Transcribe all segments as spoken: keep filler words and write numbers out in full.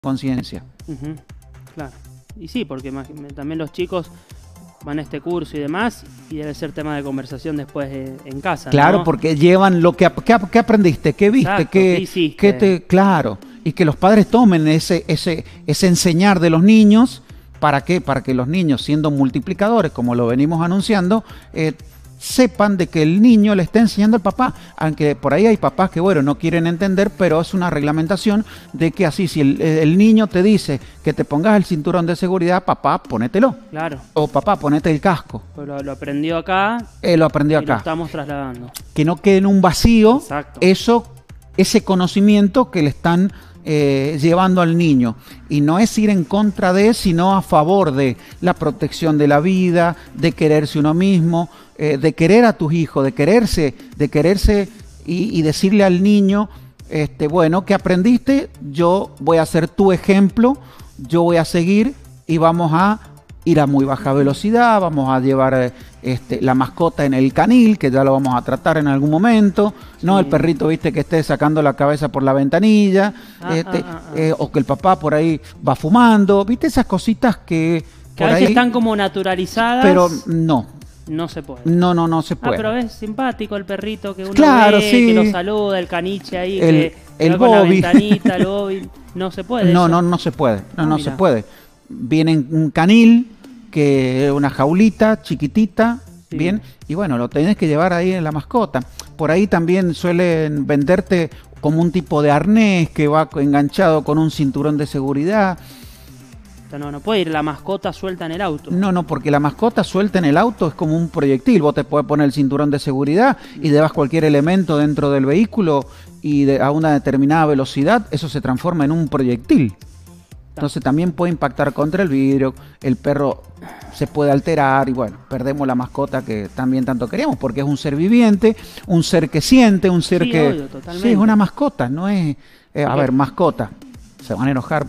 conciencia. Uh-huh. Claro. Y sí, porque también los chicos van a este curso y demás, y debe ser tema de conversación después eh, en casa. Claro, ¿no? porque llevan lo que, que, que aprendiste, qué viste, Exacto, qué, ¿qué hiciste? qué te, claro, y que los padres tomen ese, ese, ese enseñar de los niños. ¿Para qué? Para que los niños, siendo multiplicadores, como lo venimos anunciando, eh, sepan de que el niño le está enseñando al papá, aunque por ahí hay papás que, bueno, no quieren entender, pero es una reglamentación de que así, si el, el niño te dice que te pongas el cinturón de seguridad, papá, ponételo. Claro. O papá, ponete el casco. Pues lo, lo aprendió acá. Eh, lo aprendió y acá. Lo estamos trasladando. Que no quede en un vacío. Exacto. Eso, ese conocimiento que le están Eh, llevando al niño, y no es ir en contra de, sino a favor de la protección de la vida, de quererse uno mismo, eh, de querer a tus hijos, de quererse, de quererse y, y decirle al niño, este, bueno, ¿qué aprendiste? Yo voy a ser tu ejemplo, yo voy a seguir y vamos a ir a muy baja velocidad, vamos a llevar este, la mascota en el canil, que ya lo vamos a tratar en algún momento, sí. No el perrito, viste, que esté sacando la cabeza por la ventanilla, ah, este, ah, ah, ah. Eh, o que el papá por ahí va fumando, viste, esas cositas que... Que por a veces ahí, están como naturalizadas. pero no. No se puede. No, no, no se puede. Ah, pero es simpático el perrito que uno claro, ve, sí. que lo saluda, el caniche ahí, el, que el va con la Bobby. ventanita, el Bobby. No se puede. No, eso. no, no se puede. No, ah, no mira. se puede. Viene en un canil, que es una jaulita chiquitita, sí. Bien, y bueno, lo tenés que llevar ahí en la mascota. Por ahí también suelen venderte como un tipo de arnés que va enganchado con un cinturón de seguridad. No, no puede ir la mascota suelta en el auto. No, no, porque la mascota suelta en el auto es como un proyectil. Vos te podés poner el cinturón de seguridad y llevas cualquier elemento dentro del vehículo y de, a una determinada velocidad, eso se transforma en un proyectil. Entonces también puede impactar contra el vidrio, el perro se puede alterar y bueno, perdemos la mascota que también tanto queríamos, porque es un ser viviente, un ser que siente, un ser sí, que... Obvio, totalmente. Sí, es una mascota, no es... Eh, a ver, mascota, se van a enojar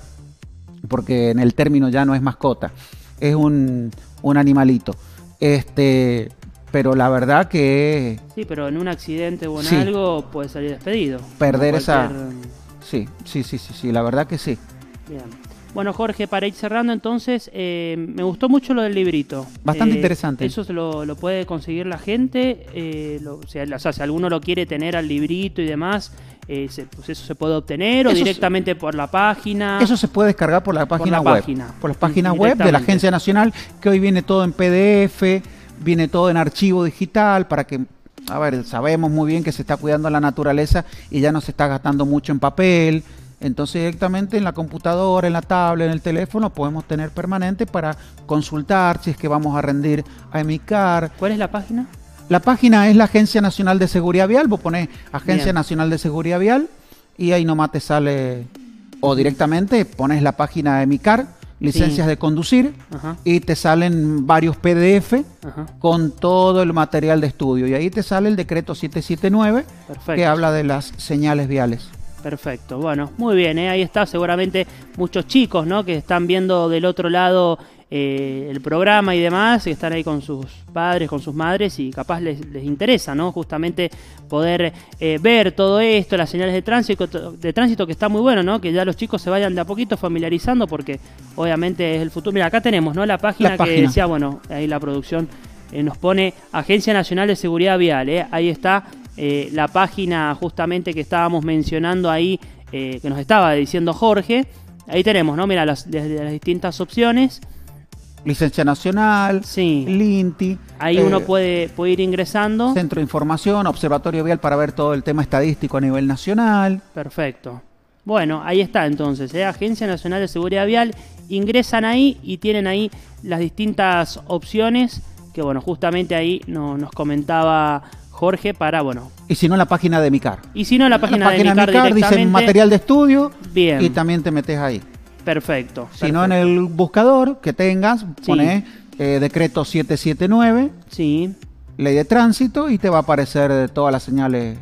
porque en el término ya no es mascota, es un, un animalito. Este... Pero la verdad que... Sí, pero en un accidente o en sí. algo puede salir despedido. Perder esa... cualquier... Sí, sí, sí, sí, sí, la verdad que sí. Bien. Bueno, Jorge, para ir cerrando entonces, eh, me gustó mucho lo del librito. Bastante eh, interesante. ¿Eso se lo, lo puede conseguir la gente? Eh, lo, o, sea, o sea, si alguno lo quiere tener al librito y demás, eh, se, pues ¿eso se puede obtener o eso directamente se, por la página? Eso se puede descargar por la página por la web. Página. Por las páginas web de la Agencia Nacional, que hoy viene todo en P D F, viene todo en archivo digital, para que... A ver, sabemos muy bien que se está cuidando la naturaleza y ya no se está gastando mucho en papel. Entonces directamente en la computadora, en la tablet, en el teléfono podemos tener permanente para consultar si es que vamos a rendir a EMICAR. ¿Cuál es la página? La página es la Agencia Nacional de Seguridad Vial. Vos ponés Agencia Bien. Nacional de Seguridad Vial y ahí nomás te sale, o directamente pones la página de EMICAR, licencias sí. de conducir, ajá. Y te salen varios P D F ajá. Con todo el material de estudio y ahí te sale el decreto setecientos setenta y nueve. Perfecto. Que habla de las señales viales. Perfecto, bueno, muy bien, ¿eh? Ahí está, seguramente muchos chicos, ¿no? Que están viendo del otro lado eh, el programa y demás, que están ahí con sus padres, con sus madres y capaz les, les interesa, ¿no? Justamente poder eh, ver todo esto, las señales de tránsito, de tránsito que está muy bueno, ¿no? Que ya los chicos se vayan de a poquito familiarizando porque obviamente es el futuro. Mira, acá tenemos, ¿no? La página la que página. decía, bueno, ahí la producción eh, nos pone Agencia Nacional de Seguridad Vial, ¿eh? Ahí está. Eh, la página justamente que estábamos mencionando ahí, eh, que nos estaba diciendo Jorge, ahí tenemos, ¿no? Mira, las, desde las distintas opciones. Licencia Nacional, sí. LINTI. Ahí eh, uno puede, puede ir ingresando. Centro de Información, Observatorio Vial para ver todo el tema estadístico a nivel nacional. Perfecto. Bueno, ahí está entonces, ¿eh? Agencia Nacional de Seguridad Vial. Ingresan ahí y tienen ahí las distintas opciones que, bueno, justamente ahí no, nos comentaba Jorge para, bueno... Y si no, la página de EMICAR. Y si no, la página, la página de EMICAR, EMICAR dice material de estudio. Bien. Y también te metes ahí. Perfecto. Si perfecto. no, en el buscador que tengas, sí. Pones eh, decreto setecientos setenta y nueve. Sí. Ley de tránsito y te va a aparecer todas las señales.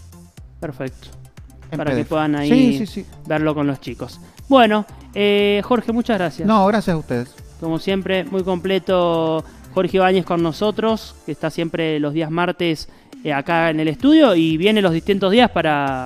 Perfecto. Para P D F. Que puedan ahí sí, sí, sí. verlo con los chicos. Bueno, eh, Jorge, muchas gracias. No, gracias a ustedes. Como siempre, muy completo Jorge Ibáñez con nosotros, que está siempre los días martes eh, acá en el estudio y viene los distintos días para,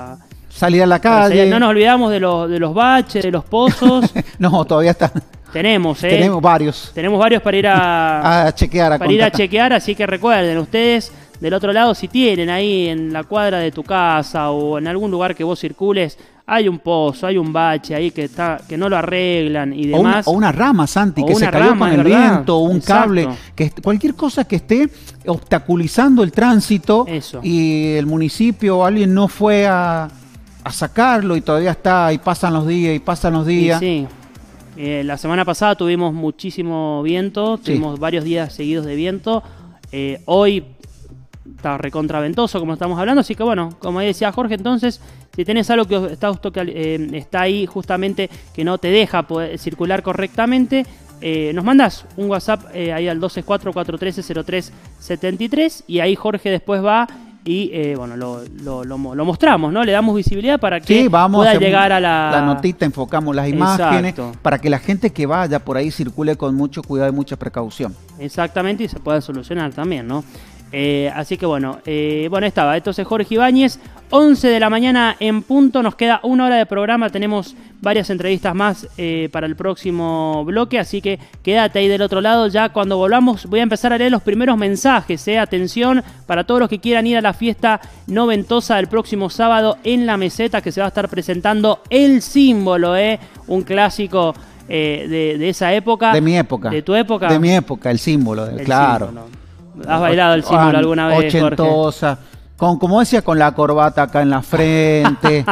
salir a la calle. No nos olvidamos de los, de los baches, de los pozos. No, todavía está. Tenemos, ¿eh? Tenemos varios. Tenemos varios para ir a, a chequear. A para ir a chequear, así que recuerden, ustedes del otro lado, si tienen ahí en la cuadra de tu casa o en algún lugar que vos circules, hay un pozo, hay un bache ahí que está que no lo arreglan y demás. O una, o una rama, Santi, o que se cayó rama, con el ¿verdad? viento, o un Exacto. cable, que cualquier cosa que esté obstaculizando el tránsito. Eso. Y el municipio o alguien no fue a, a sacarlo y todavía está, y pasan los días y pasan los días. Sí, sí. Eh, la semana pasada tuvimos muchísimo viento, Sí. tuvimos varios días seguidos de viento. Eh, hoy está recontraventoso, como estamos hablando, así que bueno, como decía Jorge, entonces, si tenés algo que está, eh, está ahí justamente que no te deja poder circular correctamente, eh, nos mandas un WhatsApp eh, ahí al uno dos cuatro, cuatro uno tres, cero tres siete tres y ahí Jorge después va y eh, bueno, lo, lo, lo, lo mostramos, ¿no? Le damos visibilidad para que Sí, vamos pueda a hacer llegar a la... la notita, enfocamos las imágenes, Exacto. para que la gente que vaya por ahí circule con mucho cuidado y mucha precaución. Exactamente, y se pueda solucionar también, ¿no? Eh, así que bueno, eh, bueno, estaba. Entonces Jorge Ibáñez, once de la mañana en punto, nos queda una hora de programa, tenemos varias entrevistas más eh, para el próximo bloque, así que quédate ahí del otro lado. Ya cuando volvamos voy a empezar a leer los primeros mensajes, eh. Atención para todos los que quieran ir a la fiesta noventosa del próximo sábado en La Meseta, que se va a estar presentando El Símbolo, eh, un clásico eh, de, de esa época. De mi época. De tu época. De mi época, el símbolo, El claro. Símbolo. ¿Has bailado el símbolo alguna vez, ochentosa, Jorge? Con, como decía, con la corbata acá en la frente,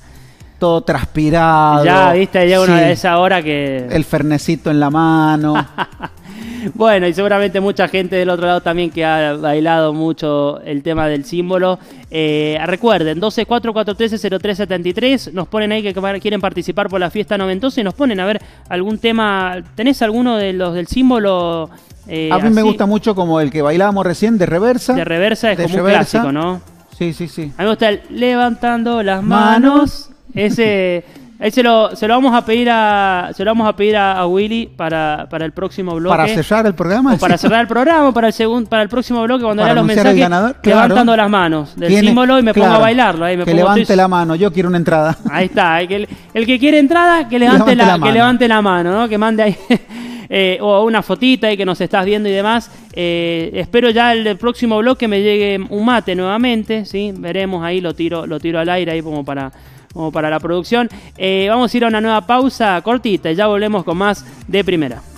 todo transpirado. Ya, viste, ya una sí, de esa hora que... el fernecito en la mano. Bueno, y seguramente mucha gente del otro lado también que ha bailado mucho el tema del símbolo. Eh, recuerden, uno dos cuatro, cuatro uno tres, cero tres siete tres, nos ponen ahí que quieren participar por la fiesta noventosa y nos ponen a ver algún tema. ¿Tenés alguno de los del símbolo? Eh, a mí así? me gusta mucho como el que bailábamos recién, de reversa. De reversa es de como reversa. un clásico, ¿no? Sí, sí, sí. A mí me gusta el levantando las manos. Manos. Ese, ese lo, se lo vamos a pedir a, se lo vamos a pedir a, a Willy para, para el próximo bloque. Para cerrar el programa. O para cerrar el programa, para el segundo, para el próximo bloque, cuando Para lea los anunciar mensajes, el ganador, claro. levantando las manos del Tiene- símbolo y me claro, pongo a bailarlo. Ahí me que pongo, levante estoy- la mano, yo quiero una entrada. Ahí está, el que, el que quiere entrada, que levante, Levante la, la que mano. levante la mano, ¿no? Que mande ahí eh, o una fotita ahí que nos estás viendo y demás. Eh, espero ya el, el próximo bloque me llegue un mate nuevamente, ¿sí? Veremos ahí, lo tiro, lo tiro al aire ahí como para, como para la producción. Eh, vamos a ir a una nueva pausa cortita y ya volvemos con más de primera.